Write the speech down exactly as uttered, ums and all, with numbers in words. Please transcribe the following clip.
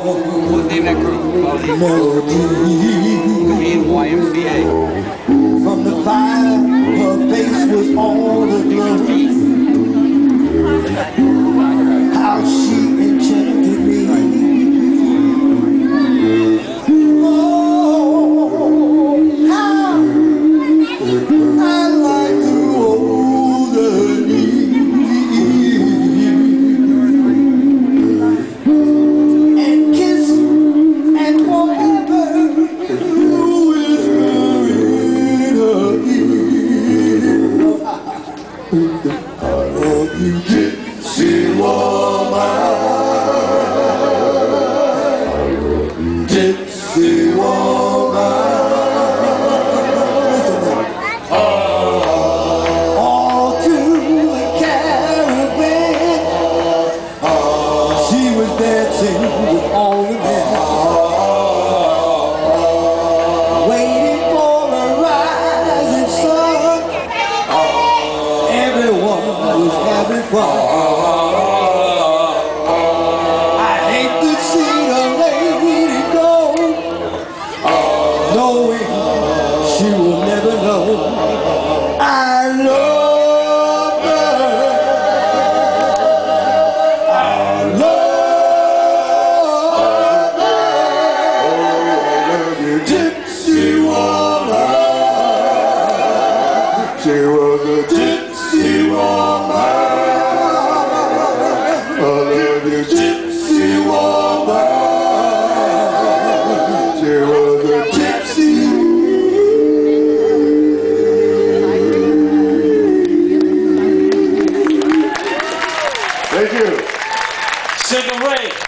What's the name of that group? melody. In Y M C A. From the fire, her face was all aglow. How she enchanted me. Oh, how I like to hold her knee and kiss and forever whisper in her ear. Oh, you gypsy woman, gypsy woman. All through the caravan, she was dancing with all the men, waiting for a rising sun. Everyone was having fun. I hate to see the lady go, knowing she will never know I love her. I love her. Gypsy woman. She was a gypsy woman. I love you, gypsy woman. She was a gypsy. Thank you. Sugar Ray.